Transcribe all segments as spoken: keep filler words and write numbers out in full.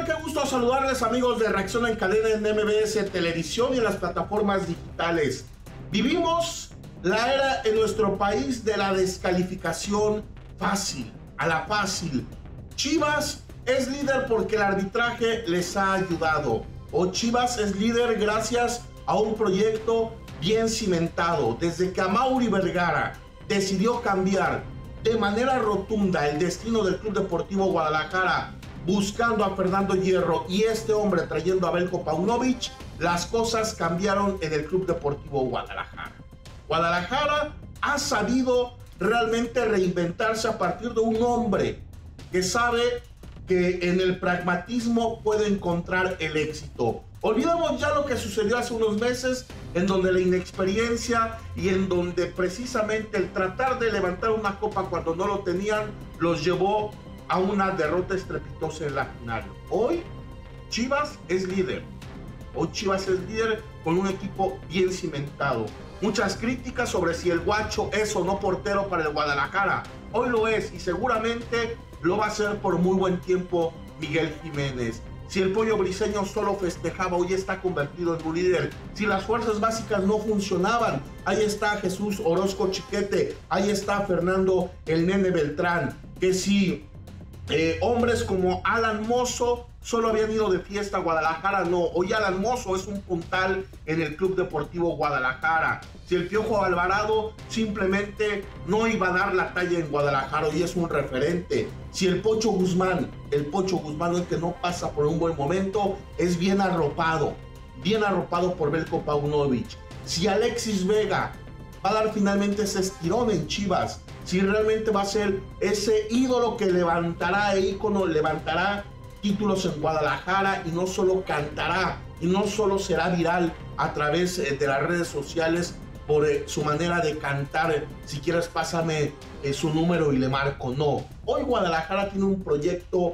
Qué gusto saludarles, amigos de Reacción en Cadena en M B S Televisión y en las plataformas digitales. Vivimos la era en nuestro país de la descalificación fácil, a la fácil. Chivas es líder porque el arbitraje les ha ayudado. O Chivas es líder gracias a un proyecto bien cimentado. Desde que Amaury Vergara decidió cambiar de manera rotunda el destino del Club Deportivo Guadalajara, buscando a Fernando Hierro y este hombre trayendo a Veljko Paunovic, las cosas cambiaron en el Club Deportivo Guadalajara. Guadalajara ha sabido realmente reinventarse a partir de un hombre que sabe que en el pragmatismo puede encontrar el éxito. Olvidamos ya lo que sucedió hace unos meses, en donde la inexperiencia y en donde precisamente el tratar de levantar una copa cuando no lo tenían los llevó a una derrota estrepitosa en la final. Hoy Chivas es líder. Hoy Chivas es líder con un equipo bien cimentado. Muchas críticas sobre si el Guacho es o no portero para el Guadalajara. Hoy lo es y seguramente lo va a hacer por muy buen tiempo Miguel Jiménez. Si el Pollo Briseño solo festejaba, hoy está convertido en un líder. Si las fuerzas básicas no funcionaban, ahí está Jesús Orozco Chiquete, ahí está Fernando el Nene Beltrán. Que si eh, hombres como Alan Mozo solo habían ido de fiesta a Guadalajara, no. Hoy Alan Mozo es un puntal en el Club Deportivo Guadalajara. Si el Piojo Alvarado simplemente no iba a dar la talla en Guadalajara, hoy es un referente. Si el Pocho Guzmán, el Pocho Guzmán hoy que no pasa por un buen momento, es bien arropado, bien arropado por Veljko Paunovic. Si Alexis Vega va a dar finalmente ese estirón en Chivas, si realmente va a ser ese ídolo que levantará, el ícono, levantará títulos en Guadalajara y no solo cantará y no solo será viral a través de las redes sociales por eh, su manera de cantar, si quieres pásame eh, su número y le marco, no. Hoy Guadalajara tiene un proyecto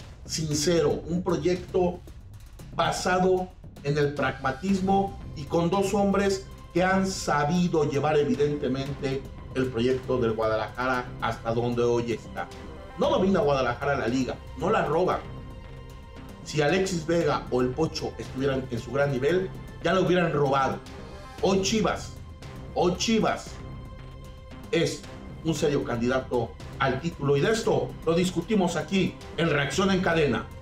sincero, un proyecto basado en el pragmatismo y con dos hombres que han sabido llevar evidentemente el proyecto del Guadalajara hasta donde hoy está. No domina Guadalajara la liga, no la roba. Si Alexis Vega o el Pocho estuvieran en su gran nivel, ya lo hubieran robado. Hoy Chivas, hoy Chivas es un serio candidato al título y de esto lo discutimos aquí en Reacción en Cadena.